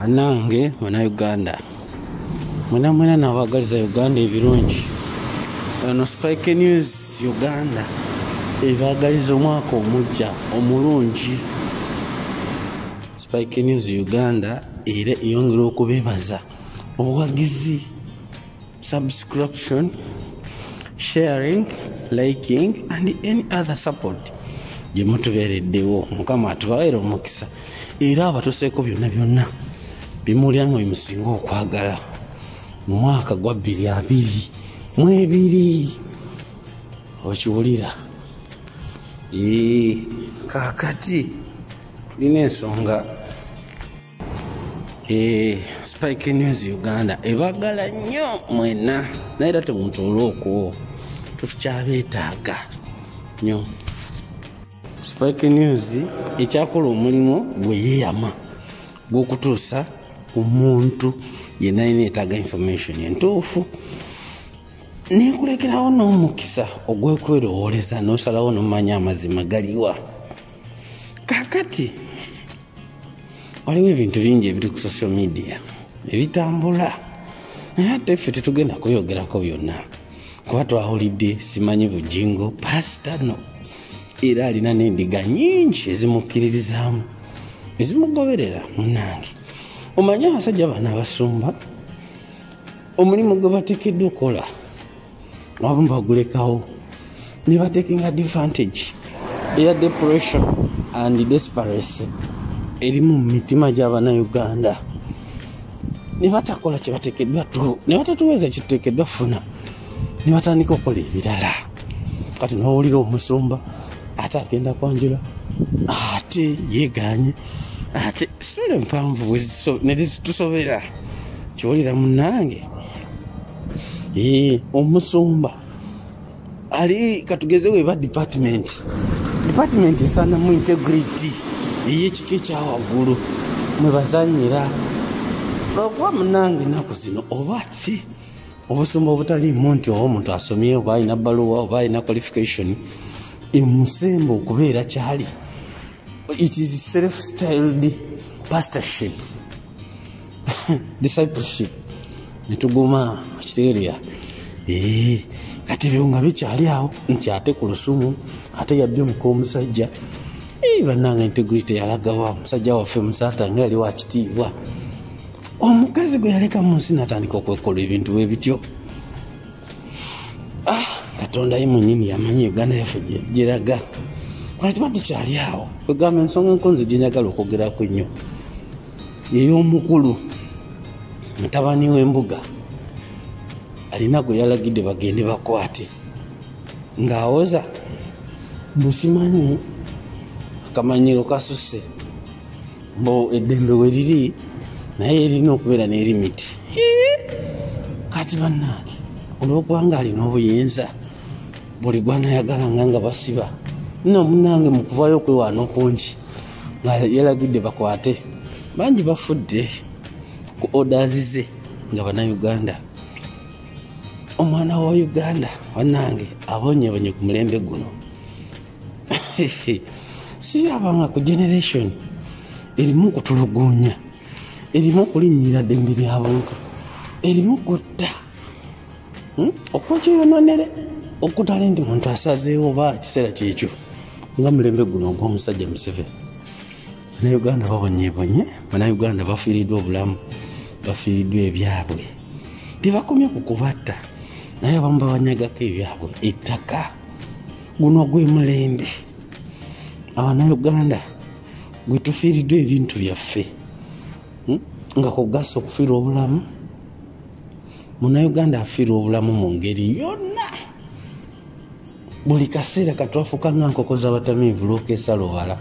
Nange mwana Uganda mwena nabagaliza Uganda ebirungi no Spike News Uganda ebagaliza omwaka omujja omulungi. Spike News Uganda era yongera okubebaza obuwagizi, subscription, sharing, liking and any other support gye mutubeereddewo. Mukama atubaweera omukisa era abatuseeko byonna bimulyango bimusinga okwagala mu mwaka gwa 2022 okiwulira. Kakati tulina ensonga Spike News Uganda ebagala nnyo mwena naye era temutuula okwo tukyabeetaaga nnyo. Spike News ekyakola omulimu gwe yeeyama gw'okutuusa ku muntu yenna yeetaaga information entuufu nekulekerawo n'omukisa ogw'okwerowooleza n'osalawo n'omanya amazima galiwa. Kakati waliwo ebintu bingi ebiri ku social media ebitambula naye ate ffe tetugenda kuyogerako byonna kuba twawulidde simanyi bujingo pasitano era alina n'endiga nyingi ezimukkiririzaamu ezimugoberera. Munange omanyi abasajja bano abasumba omulimu gwe bateekeddwa okola wabumu bagulekawo ne batekinga advantage eya depression and desperation erimu mu mitima gy'Abannayuganda ne batakola kye bateekeddwa ne batatuweeza kituteekeddwa funa ne batandika okukola ebirala. Kati n'owulira omusumba ate agenda kwanjula ate yeeganye ate sitole mpanvu nezitusobera kiwulira. Munange omusumba ali katugezewo eba department esanamu integrity ey'ekika ekyawaggulu mwe bazanyira lwokuba munange ennaku zino oba ki obusumba obutaliimu nti oba omuntu asomye oba alina baluwa oba alina qualification emusembe okubeera kyali. It is self-styled pastorship discipleship netuguma kitegeera. Kati ebyo nga bikyali awo nti ate ku lusumu ate yabye omuka omusajja bannanga integrity yalagawa omusajja waffe musaata nga yali wakitiibwa. Omukazi gwe yaleka mu nsi natandika okwekola ebintu bwe bityo. Katonda ye mwennyini yamanyi Uganda yaffe gyeraga. Kati tukyali awo kwegamba ensonga enkonzi gye njagala okwogerako ennyo ey'omukulu mutabani w'embuga alina gweyalagide bagende bakwate ng'awoza musimanyi akamanyiro kasuse mbo eddembe we liri naye erina okubeera n'erimiti. Kati bannange olw'okubanga alina obuyinza buli gwanayagalanga nga basiba nno munange mu kuvaayo okwewaana okungi nga yalagidde bakwate bangi bafudde ku orders ze nga Bannayuganda. Omwana wa Uganda bannange abonyebonye ku mulembe guno sirabanga ku generation erimu kutulugunya erimu kulinnyira ddembe ly'abantu erimu kutta okwekyoyononere okutale nti muntu asazeewo oba kiseera kyekyo nga mulembe guno ogw'omusajja Museveni. Bannayuganda babonyebonye, Bannayuganda bafiiriddwa obulamu, bafiiriddwa ebyabwe. Tebakomye ku kubatta naye abamu babanyagako ebyabwe ettaka. Guno gwe mulembe Abannayuganda gwe tufiiriddwa ebintu byaffe nga kugasa okufiirwa obulamu. Munnayuganda afiirwa obulamu mu ngeri yonna. Buli kaseera katwafuuka nga nkoko z'abatamiivu lw'okeesala owala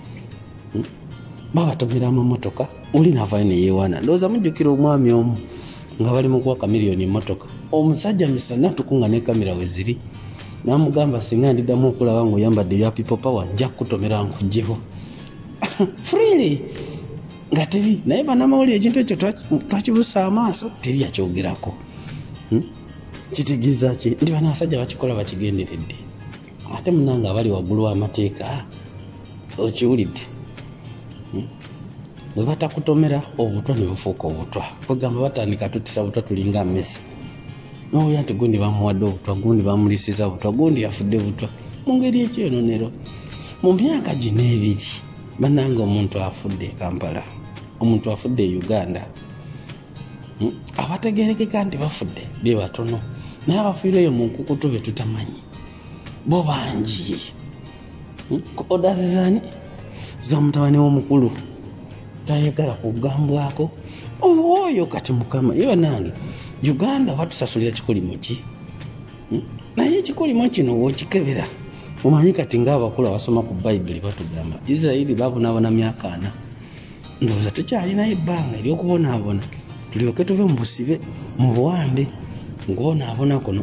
babatomera amamotoka oli naavayo neyeewaana. Ndowooza mujjukira omwami omu nga bali mu kuwaka miliyoni emmotoka omusajja misana tukunga ne kamera we ziri n'amugamba singa ndiddamu okulaba ng'oyambadde ebya people power nja kukutomera nkugjeho freely nga teri naye bannamawulire ekintu ekyo twakibuusa amaaso teri yakyogerako. Kitegeeza ki nti bano abasajja bakikola bakigenderedde ate munanga abali waggulu w'amateeka okiwulidde bwe batakutomera obutwa ne bufuuka obutwa. Kwegamba batandika tutisa butwa tulinga mmesi. N'oyo ati gundi bamuwadde obutwa, gundi bamulisiza obutwa, gundi yafudde butwa. Mu ngeri ekyononero mu myaka gino ebiri bannange omuntu afudde e Kampala, omuntu afudde e Uganda. Abategerekeka nti bafudde be batono, naye abafiireyo mu nkukutu be tutamanyi bo bangi. Odazi zani z'Omutabane womukulu tayagala kugambwako oyo kati mukama iyo nange Uganda batusasulira kikolimo ki? Naye ekikolimo kino wokikebera omanyi kati ng'abakulu abasoma ku Bayibuli batugamba Isirayiri babonaabona myaka 4. Ndowooza tukyalinayo ebbanga ery'okubonaabona tulyoke tuve mu busibe mu buwambe ng'onaabona kuno.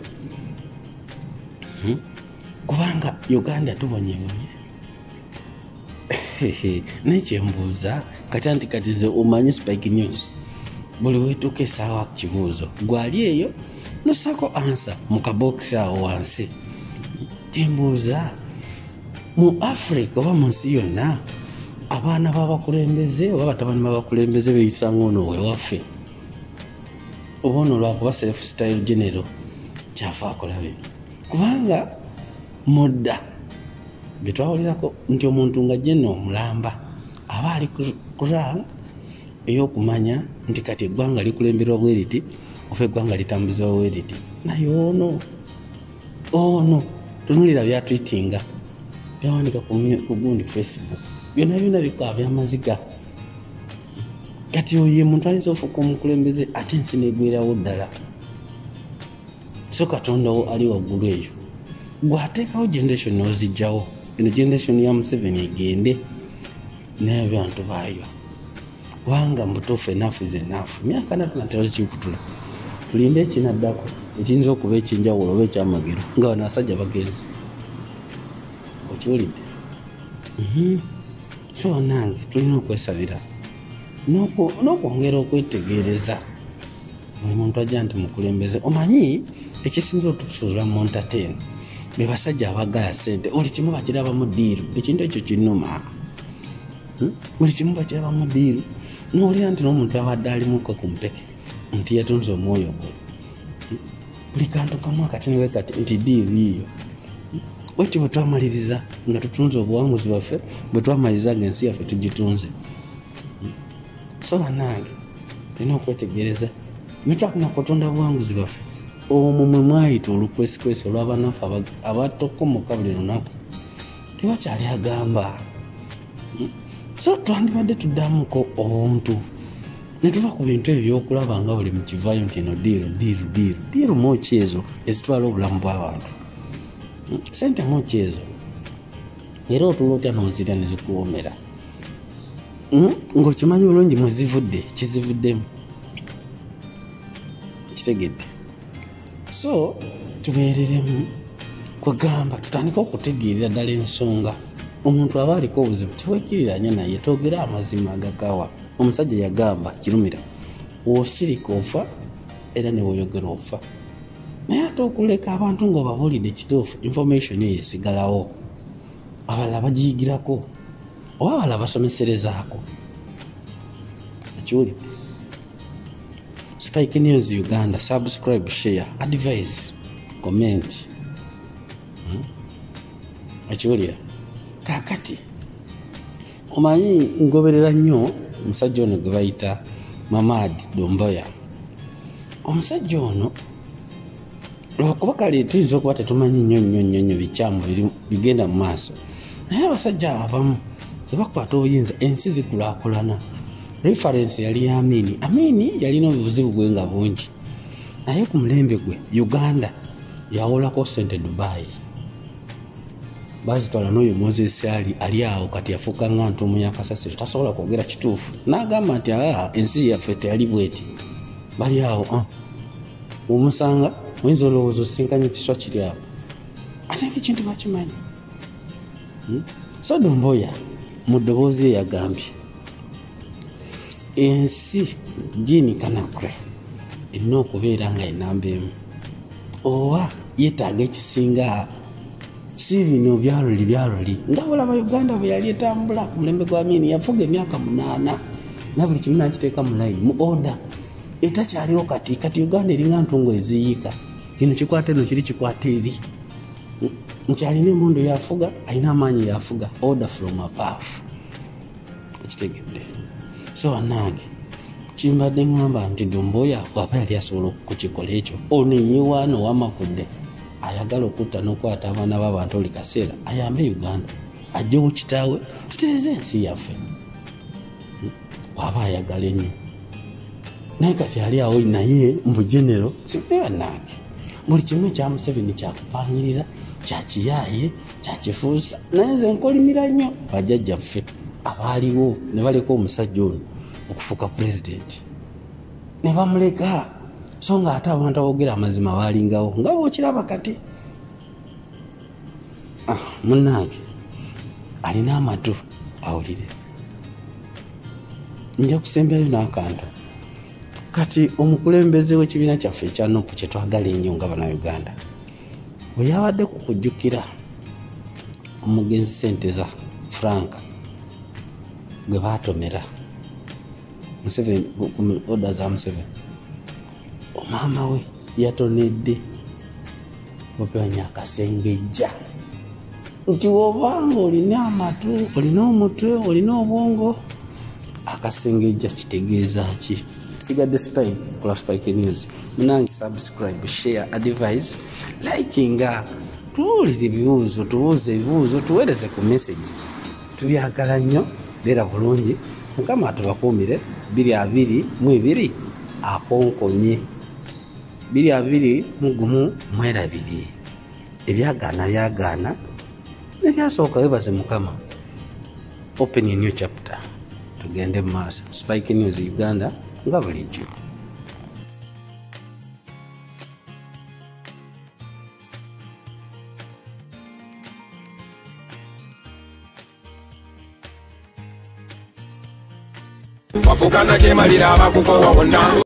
Kubanga Uganda tubonyebonye. Nekyembuuza kati nze omanyi Spike News buli weetuuka essaawa kibuuzo gwali eyo nosako ansa mu kabokisi awo wansi. Kyembuuza mu Africa oba mu nsi yonna abaana b'abakulembeze oba batabani b'abakulembeze beeyisa ng'ono wewaffe oba ono lwakuba self style general kyafa akola bino. Kubanga mudda bye twawulirako nti omuntu nga jeno omulamba aba ali ku rang ey'okumanya nti kati eggwanga likulemberwa bwe riti ofa eggwanga litambuzibwa bwe riti. Naye ono tunulira byatwitinga byawandika ku gundi ku Facebook byonna bikaba byamaziga. Kati oyo ye muntu ayinza ofuuka omukulembeze ate ensi neegwerawo ddala. So Katonda wo ali waggulu eyo gwateekawo generation n'ozijjawo. Eno generation ya Museveni egende naye abantu baayo kubanga mbutuufu enough is enough. Myaka 4 natera kikutula tulinde ekinaddako ekiyinza okuba ekyenjawulo oba ekyamagero nga bano abasajja bagenzi okiwulidde. So nange tulina okwesabira n'okwongera okwetegereza buli muntu ajja nti mukulembeze. Omanyi ekisinza otusuula mu entertain be basajja abagala ssente buli kimu bakirabamu ddiiru. Ekintu ekyo kinnuma. Buli kimu bakirabamu ddiiru n'olira nti n'omuntu abadde alimuko ku mpeke nti yatunze omwoyo gwe buli kantu kamu akati newe kati nti ddiiru yiyo. Bwetyo bwe twamaliriza nga tutunze obuwanguzi bwaffe bwe twamaliriza nga ensi yaffe tugitunze. So bannange tulina okwetegereza netwakoma kutonda buwanguzi bwaffe omwo mwe mwayita olukwesikwesi olw'abanafu abatokomoka buli lunaku tebakyali agamba. So twandibadde tuddamuko obuntu ne tuva ku bintu ebyo by'okulaba nga buli mukivaayo nti eno diiru mooki ezo ezitwala obulamu bw'abantu. Sente mooki ezo era otuula otya n'ozirya ne zikuwoomera ng'okimanyi bulungi mwe zivudde kizivuddemu kitegedde. So tubeereremu kwegamba tutandika okutegeerera ddala ensonga. Omuntu aba aliko obuzibu teweekiriranye naye toogera amazima agakawa. Omusajja yagamba kirumira w'osirika ofa era ne weeyogera ofa. Naye ate okuleka abantu ng'obabuulidde ekituufu information eyo esigalawo abalala bagiyigirako oba abalala basomeserezaako. Ekiwulidde Spike News Uganda, subscribe, share, advise, comment. Ekiwulira kakati omanyi ngoberera nnyo omusajja ono gwe bayita Mamady Doumbouya. Omusajja ono lwakuba kale tuyinza okuba tetumanyi nnyo bikyamu bigenda mu maaso naye abasajja abamu tebakwata obuyinza ensi zikulaakulana. Reference yali ya Amini yalina obuzibu bwe nga bungi naye ku mulembe gwe Uganda yawolako sente Dubai bazitwala n'oyo Moses ali awo kati yafuuka nga ntuumu ya kasasiro tasobola kwogera kituufu n'agamba nti ensi yaffe teyali bweti bali awo omusanga oyinza olowooza osisinkanye kiswa kiri awo ate ekintu bakimanyi. So Doumbouya mu ddoboozi yagambye ensi gini kanakre erina okubeera nga enamba emu oba yeetaaga ekisinga si bino byaluli nga bulaba Uganda bwe yali etambula ku mulembe gwa Amini yafuga emyaka 8 na buli kimu nakiteeka mu line mu order etakyaliwo kati Uganda eringa ntungo eziyiika kino kikwate no kiri kikwate eri nkyalina emundu yafuga alina amaanyi yafuga order from above ekitegedde so wanange kimbadde ngamba nti Doumbouya bw'aba yali asobola okukikola ekyo ono yeewaana owamakudde ayagala okutta n'okwata abaana b'abantu buli kaseera ayambe Uganda ajjewo kitaawe tutereeze ensi yaffe waba ayagala ennyo naye kati ali awo naye mu bugenero sibanange buli kimu ekya Museveni kyakupannyirira kyakiyaaye kyakifuusa naye nze nkolimira nnyo bajjajjaffe abaaliwo ne baleka omusajja ono okufuuka pulezidenti ne bamuleka so nga ate abantu aboogera amazima baalingawo nga bookiraba kati munnange alina amatu awulire nja kusembyayo n'akantu kati omukulembeze w'ekibiina kyaffe ekya NUP kye twagala ennyo nga bannayuganda bwe yabadde ku kujjukira omugenzi ssente za franka gwe baatomera Museveni ku oda za Museveni omama we yatonedde openya akasengejja nti wobanga olina amatu olina omutwe olina obwongo akasengejja kitegeeza ki sigadde spike kula spike news munange subscribe share advise likinga tuwulize ebibuuzo tubuuze ebibuuzo tuweereze ku message tubyagala nnyo beera bulungi mukama atubakuumire 2022 akonkonye 2021 mwerabiri ebyagaana byagaana nebyasooka webaze mukama open a new chapter tugende mu maaso spike news Uganda nga bulijjo wafukana kyemalira abakukowa bonna